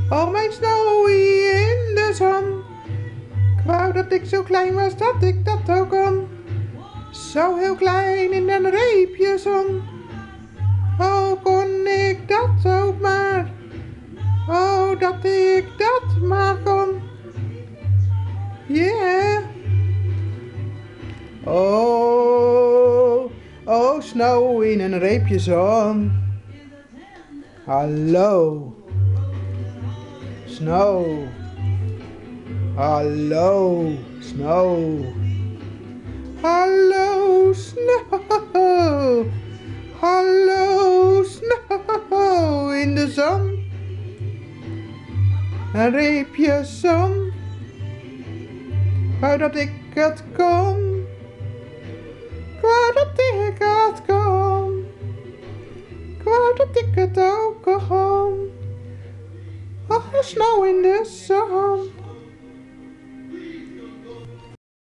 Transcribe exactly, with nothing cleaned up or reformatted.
Oh, mijn Snowy in de zon. Ik wou dat ik zo klein was dat ik dat ook kon. Zo heel klein in een reepje zon. Oh, kon ik dat ook maar. Oh, dat ik dat maar kon. Yeah. Oh, oh, Snow in een reepje zon. Hallo. Snow. Hallo, Snow. Hallo, Snow. Hallo, Snow in de zon. Een reepje zon. Wou dat ik het kon. Ik wou dat ik het kon. Ik wou dat ik het ook kon. Oh, Snow in de zon.